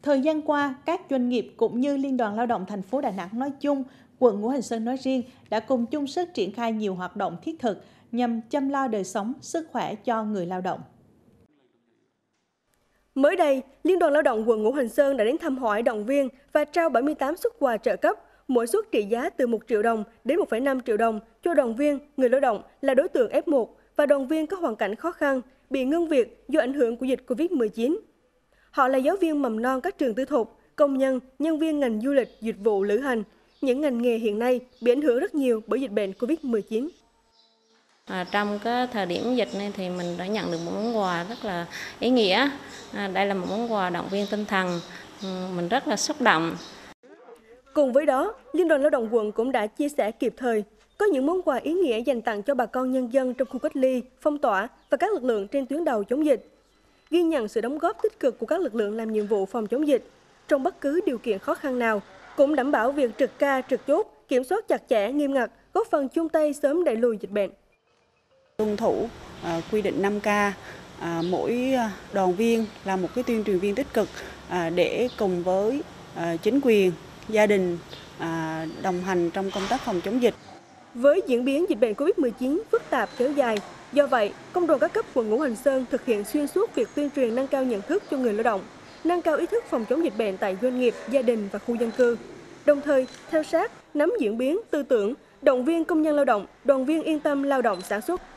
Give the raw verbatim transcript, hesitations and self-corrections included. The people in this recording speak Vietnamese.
Thời gian qua, các doanh nghiệp cũng như Liên đoàn Lao động thành phố Đà Nẵng nói chung, quận Ngũ Hành Sơn nói riêng đã cùng chung sức triển khai nhiều hoạt động thiết thực nhằm chăm lo đời sống, sức khỏe cho người lao động. Mới đây, Liên đoàn Lao động quận Ngũ Hành Sơn đã đến thăm hỏi, động viên và trao bảy mươi tám suất quà trợ cấp, mỗi suất trị giá từ một triệu đồng đến một phẩy năm triệu đồng cho đoàn viên, người lao động là đối tượng F một và đoàn viên có hoàn cảnh khó khăn, bị ngưng việc do ảnh hưởng của dịch Covid mười chín. Họ là giáo viên mầm non các trường tư thục, công nhân, nhân viên ngành du lịch, dịch vụ lữ hành, những ngành nghề hiện nay bị ảnh hưởng rất nhiều bởi dịch bệnh Covid mười chín. À, trong cái thời điểm dịch này thì mình đã nhận được một món quà rất là ý nghĩa. À, đây là một món quà động viên tinh thần, mình rất là xúc động. Cùng với đó, Liên đoàn Lao động quận cũng đã chia sẻ kịp thời, có những món quà ý nghĩa dành tặng cho bà con nhân dân trong khu cách ly, phong tỏa và các lực lượng trên tuyến đầu chống dịch. Ghi nhận sự đóng góp tích cực của các lực lượng làm nhiệm vụ phòng chống dịch trong bất cứ điều kiện khó khăn nào, cũng đảm bảo việc trực ca, trực chốt, kiểm soát chặt chẽ, nghiêm ngặt, góp phần chung tay sớm đẩy lùi dịch bệnh. Tuân thủ uh, quy định năm K, uh, mỗi đoàn viên là một cái tuyên truyền viên tích cực uh, để cùng với uh, chính quyền, gia đình uh, đồng hành trong công tác phòng chống dịch. Với diễn biến dịch bệnh Covid mười chín phức tạp kéo dài, do vậy, công đoàn các cấp quận Ngũ Hành Sơn thực hiện xuyên suốt việc tuyên truyền nâng cao nhận thức cho người lao động, nâng cao ý thức phòng chống dịch bệnh tại doanh nghiệp, gia đình và khu dân cư. Đồng thời, theo sát, nắm diễn biến, tư tưởng, động viên công nhân lao động, đoàn viên yên tâm lao động sản xuất.